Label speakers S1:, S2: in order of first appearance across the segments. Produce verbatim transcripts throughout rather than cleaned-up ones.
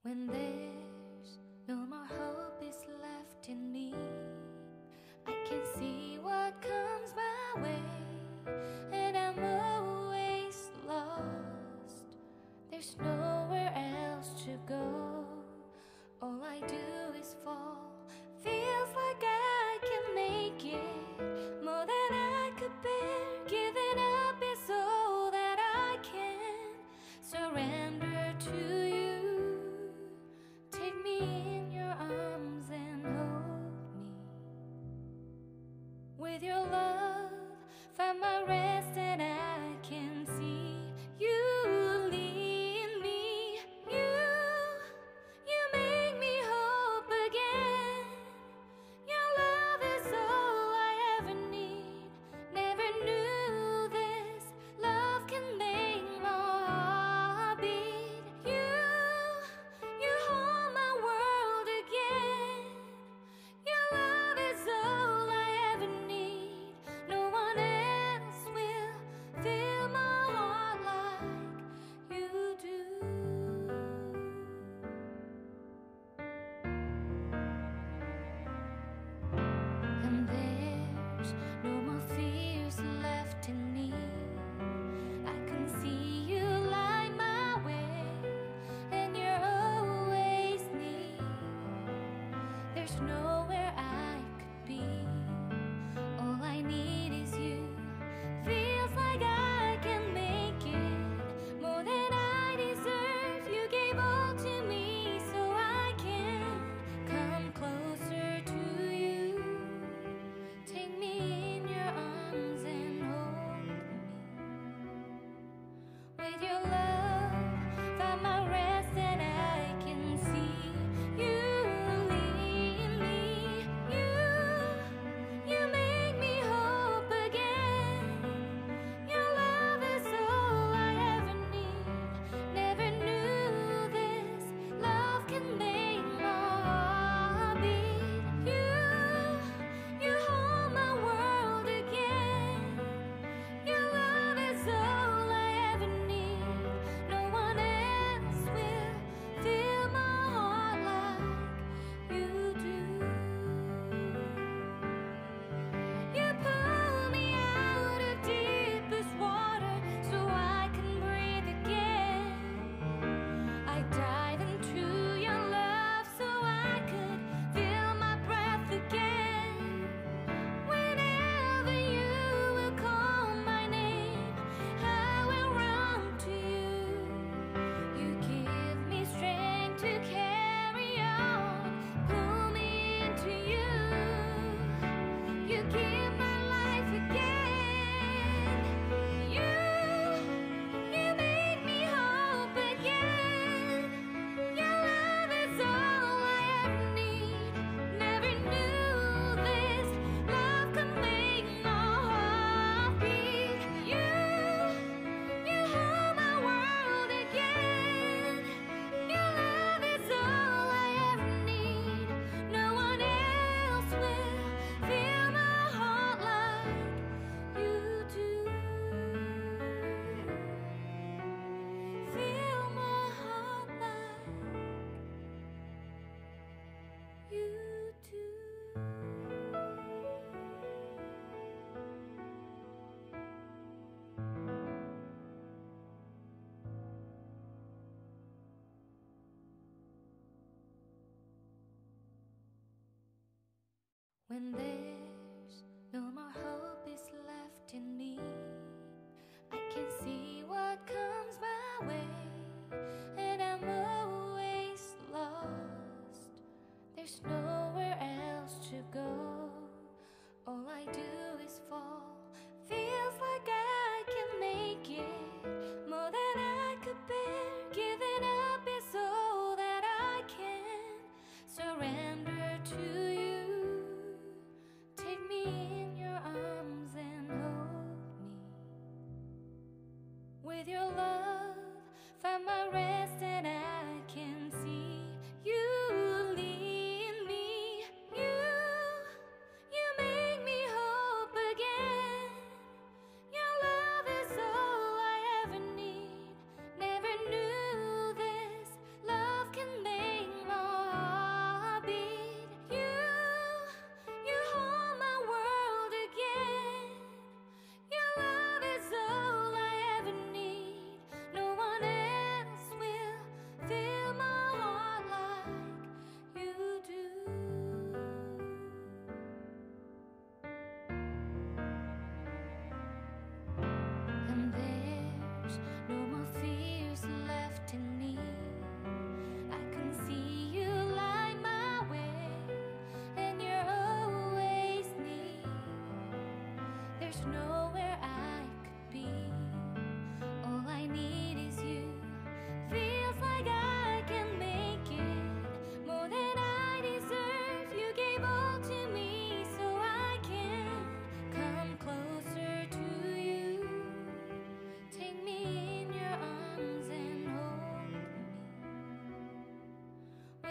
S1: When there's no more hope is left in me, I can see what comes my way, and I'm always lost. There's nowhere else to go. All I do is fall. Feels like I can make it more than I could bear. Giving up is all that I can surrender to you. Take me in your arms and hold me. With your love, find my rest, and I can see you lead me. You, you make me hope again. Your love is all I ever need. Never knew this love can make my heart beat. You, you hold my world again. Your love is all I ever need. No one else will fill my heart like you do. And there's no more fears left in me. I can see you light my way, and you're always near. There's nowhere I could be. All I need is you. Feels like I can make it more than I deserve. You gave all to me so I can come closer to you. Take me in your arms and hold me. With your love, find my rest, and I can see you lead me. You, you make me hope again. Your love is all I ever need. Never knew this love can make my heart beat. You, you hold my world again. Your love is all I ever need. No one else will fill my heart like you do. You pull me out of deepest water so I can breathe again. I dive into your love so I could feel my breath again. Whenever you will call my name, I will run to you. You give me strength to carry on. Pull me into you. You give my life again. You, you make me hope again. Your love is all I ever need. Never knew this love could make my heart beat. You, you hold my world again. Your love is all I ever need. No one else will fill my heart like you do. Fill my heart like you do. When there's no more hope is left in me, I can see what comes my way, and I'm always lost. There's nowhere else to go. All I do is fall. Feels like I can make it more than I could bear. Giving up is all that I can surrender to you. Take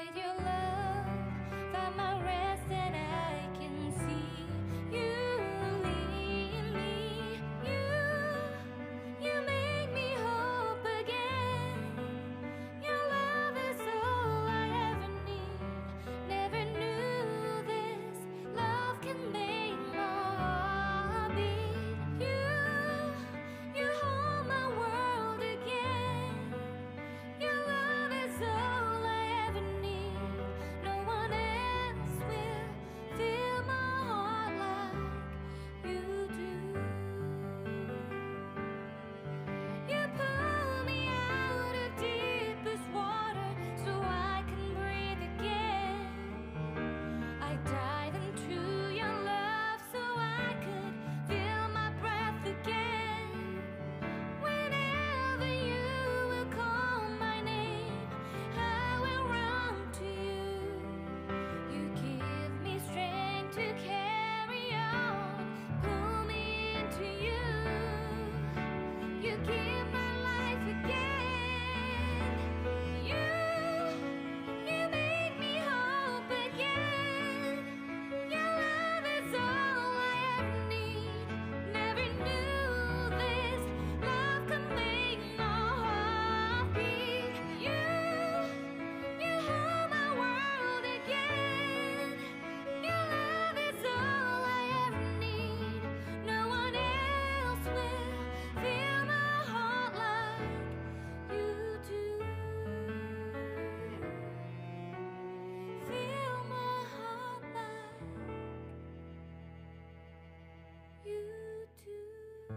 S1: With your love, find my rest, and I can see you lead me. You, you make me hope again. Your love is all I ever need. Never knew this love can make my heart beat. You, you hold my world again. Your love is all I ever need. No one else will fill my heart like you do. You pull me out of deepest water so I can breathe again. I dive into your love so I could feel my breath again. Whenever you will call my name, I will run to you. You give me strength to carry on, pull me into you. You give my life again. You, you make me hope again. Your love is all I ever need. Never knew this love could make my heart beat. You, you hold my world again. Your love is all I ever need. No one else will fill my heart like you do. Fill my heart like you do.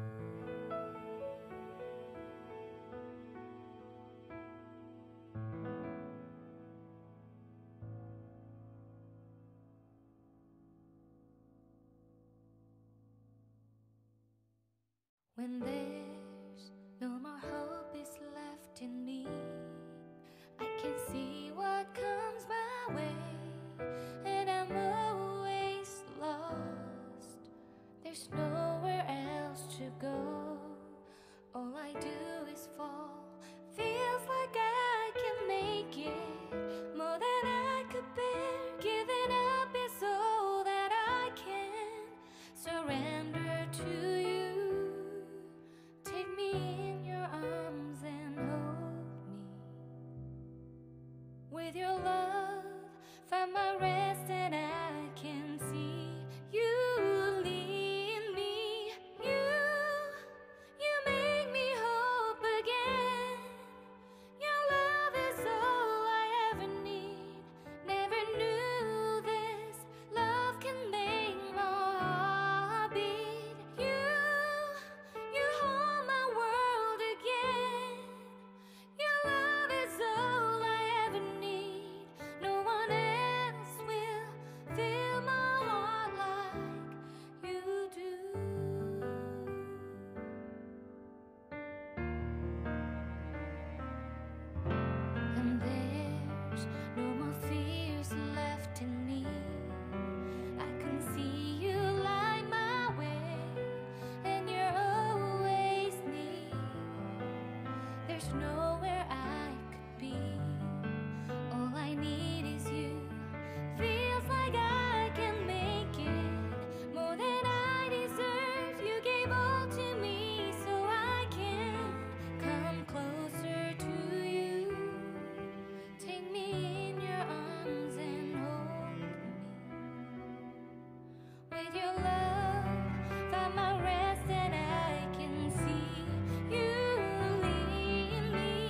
S1: When there's no more hope is left in me, I can see what comes my way, and I'm always lost. There's nowhere else to go. All I do is fall. Feels like I can make it more than I could bear. Giving up is all that I can. Surrender to you. Take me in your arms and hold me. With your love, find my rest, and I can see you lead me. You, you make me hope again. Your love is all I ever need. Never knew this love can make my heart beat. You, you hold my world again. Your love is all I ever need. No one else will fill my heart like you do. And there's no more fears left in me. I can see you light my way, and you're always near. There's nowhere I could be. All I need is you. Feels like I can make it more than I deserve. You gave all to me so I can come closer to you. Take me in your arms and hold me. With your love, find my rest, and I can see you lead me.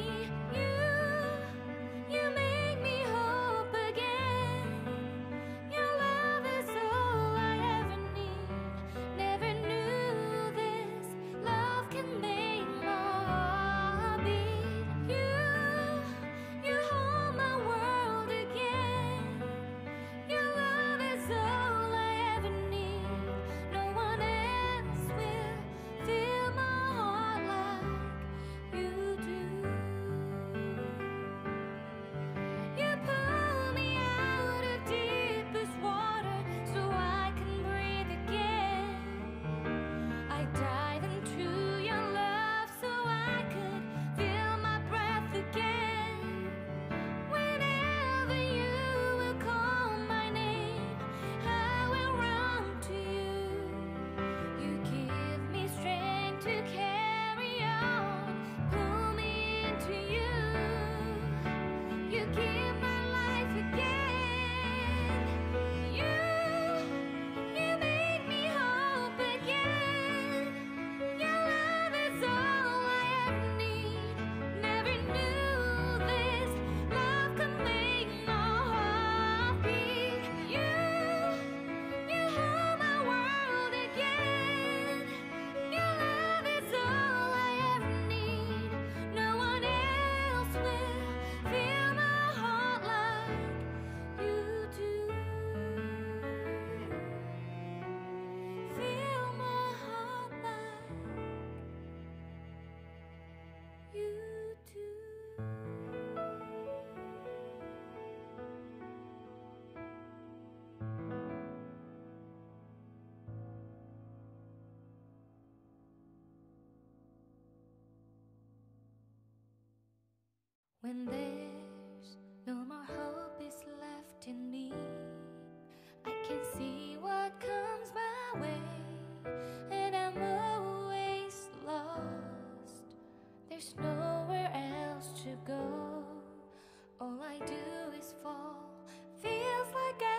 S1: When there's no more hope is left in me, I can see what comes my way, and I'm always lost. There's nowhere else to go. All I do is fall. Feels like I